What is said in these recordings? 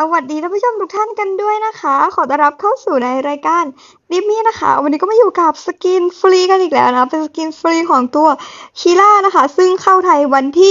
วัสดีท่านผู้ชมทุกท่านกันด้วยนะคะขอต้อนรับเข้าสู่ในรายการดิมมี่นะคะวันนี้ก็มาอยู่กับสกินฟรีกันอีกแล้วนะเป็นสกินฟรีของตัวคีล่านะคะซึ่งเข้าไทยวันที่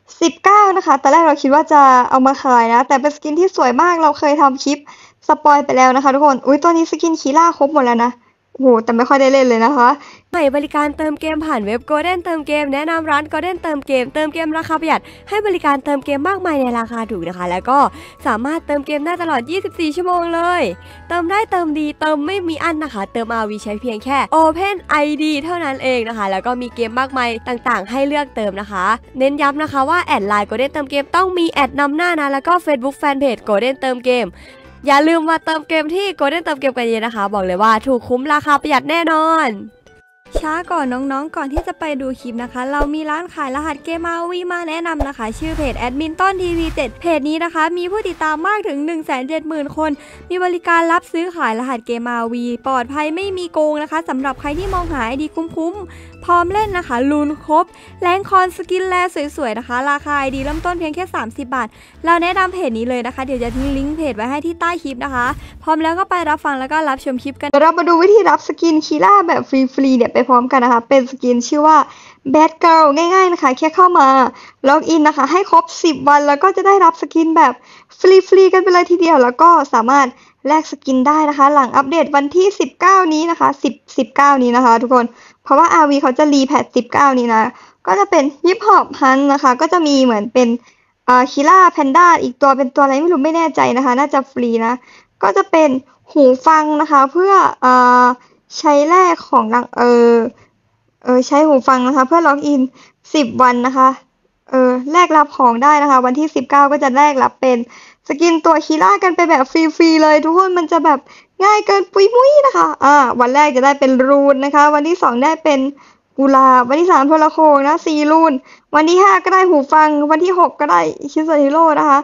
19นะคะตอนแรกเราคิดว่าจะเอามาขายนะแต่เป็นสกินที่สวยมากเราเคยทำคลิปสปอยไปแล้วนะคะทุกคนตัวนี้สกินคีล่าครบหมดแล้วนะโอ้โหแต่ไม่ค่อยได้เล่นเลยนะคะใหม่บริการเติมเกมผ่านเว็บ Golden เติมเกมแนะนำร้าน Golden เติมเกมราคาประหยัดให้บริการเติมเกมมากมายในราคาถูกนะคะแล้วก็สามารถเติมเกมได้ตลอด24ชั่วโมงเลยเติมได้เติมดีเติมไม่มีอั้นนะคะเติม RV ใช้เพียงแค่ Open ID เท่านั้นเองนะคะแล้วก็มีเกมมากมายต่างๆให้เลือกเติมนะคะเน้นย้ำนะคะว่าแอดไลน์ Golden เติมเกมต้องมีแอดนำหน้านะแล้วก็ Facebook Fanpage Golden เติมเกมอย่าลืมมาเติมเกมที่ Golden เติมเกมกันเยอะนะคะบอกเลยว่าถูกคุ้มราคาประหยัดแน่นอนช้าก่อนน้องๆก่อนที่จะไปดูคลิปนะคะเรามีร้านขายรหัสเกม RV มาแนะนำนะคะชื่อเพจแอดมินต้นทีวี7เพจนี้นะคะมีผู้ติดตามมากถึง 170,000 คนมีบริการรับซื้อขายรหัสเกม RV ปลอดภัยไม่มีโกงนะคะสำหรับใครที่มองหาไอดีคุ้มๆพร้อมเล่นนะคะลูนครบแรงคอนสกินแลสวยๆนะคะราคาไอดีเริ่มต้นเพียงแค่30 บาทเราแนะนำเพจนี้เลยนะคะเดี๋ยวจะทิ้งลิงก์เพจไว้ให้ที่ใต้คลิปนะคะพร้อมแล้วก็ไปรับฟังแล้วก็รับชมคลิปกันเรามาดูวิธีรับสกินคีล่าแบบฟรีๆเนี่ยไปพร้อมกันนะคะเป็นสกินชื่อว่า Bad Girl ง่ายๆนะคะแค่เข้ามาล็อกอินนะคะให้ครบ10 วันแล้วก็จะได้รับสกินแบบฟรีๆกันไปเลยทีเดียวแล้วก็สามารถแลกสกินได้นะคะหลังอัปเดตวันที่19นี้นะคะ19นี้นะคะทุกคนเพราะว่า RV เขาจะรีแพท19นี้นะก็จะเป็นฮิปฮอปฮันนะคะก็จะมีเหมือนเป็นคีล่าแพนด้าอีกตัวเป็นตัวอะไรไม่รู้ไม่แน่ใจนะคะน่าจะฟรีนะก็จะเป็นหูฟังนะคะเพื่อใช้แลกของใช้หูฟังนะคะเพื่อล็อกอิน10 วันนะคะแลกรับของได้นะคะวันที่19ก็จะแลกรับเป็นสกินตัวคีล่ากันไปแบบฟรีๆเลยทุกคนมันจะแบบง่ายเกินปุยมุ้ยนะคะวันแรกจะได้เป็นรูนนะคะวันที่2ได้เป็นกุหลาบวันที่3โทรโขงนะ4รูนวันที่5ก็ได้หูฟังวันที่6ก็ได้ชิซุฮิโร่นะคะ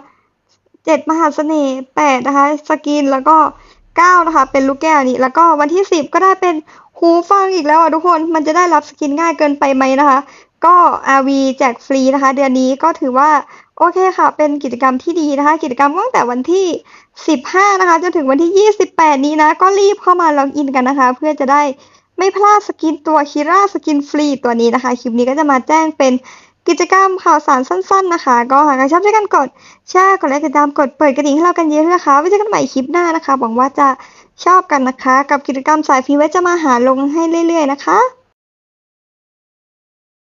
7มหาเสน่ห์8นะคะสกินแล้วก็9นะคะเป็นลูกแก้วนี้แล้วก็วันที่10ก็ได้เป็นหูฟังอีกแล้วทุกคนมันจะได้รับสกินง่ายเกินไปไหมนะคะก็ RV แจกฟรีนะคะเดือนนี้ก็ถือว่าโอเคค่ะเป็นกิจกรรมที่ดีนะคะกิจกรรมตั้งแต่วันที่15นะคะจนถึงวันที่28นี้นะก็รีบเข้ามาล็อกอินกันนะคะเพื่อจะได้ไม่พลาดสกินตัวคีร่าสกินฟรีตัวนี้นะคะคลิปนี้ก็จะมาแจ้งเป็นกิจกรรมข่าวสารสั้นๆนะคะก็หากใครชอบช่วยกันกดแชร์กดไลค์ติดตามกดเปิดกระดิ่งให้เรากันเยอะนะคะไว้เจอกันใหม่คลิปหน้านะคะหวังว่าจะชอบกันนะคะกับกิจกรรมสายฟรีไว้จะมาหาลงให้เรื่อยๆนะคะ